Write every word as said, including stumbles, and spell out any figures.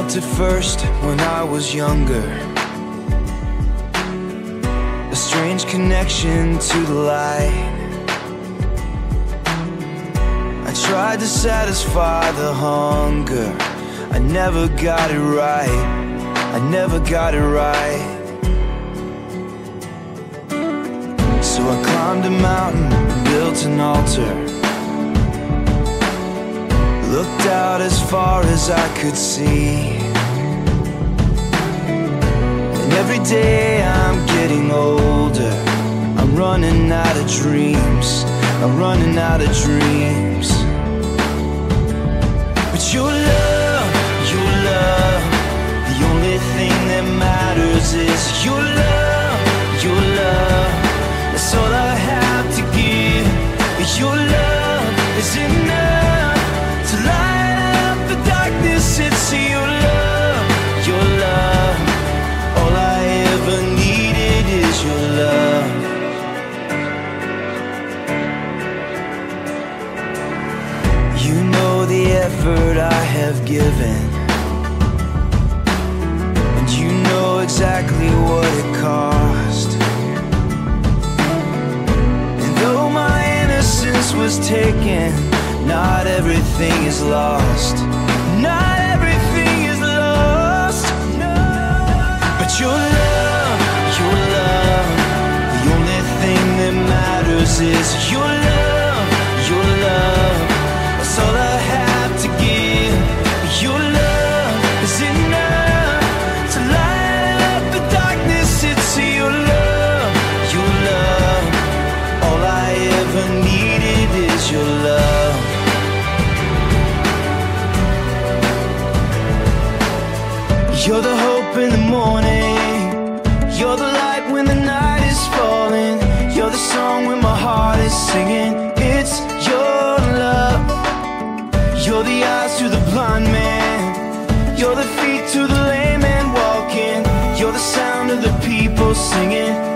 felt it first when I was younger, a strange connection to the light. I tried to satisfy the hunger, I never got it right, I never got it right. So I climbed a mountain, built an altar, looked out as far as I could see. And every day I'm getting older, I'm running out of dreams, I'm running out of dreams. But your love, your love, the only thing that matters is your love, your love. That's all I have to give. Your love is enough to light up the darkness. It's your love, your love. All I ever needed is your love. You know the effort I have given, and you know exactly what it cost. And though my innocence was taken, not everything is lost, not everything is lost, no. But your love, your love, the only thing that matters is your love, your love. That's all I have to give. Your love is enough to light up the darkness. It's your love, your love. All I ever needed is your love. You're the hope in the morning, you're the light when the night is falling, you're the song when my heart is singing. It's your love. You're the eyes to the blind man, you're the feet to the lame man walking, you're the sound of the people singing.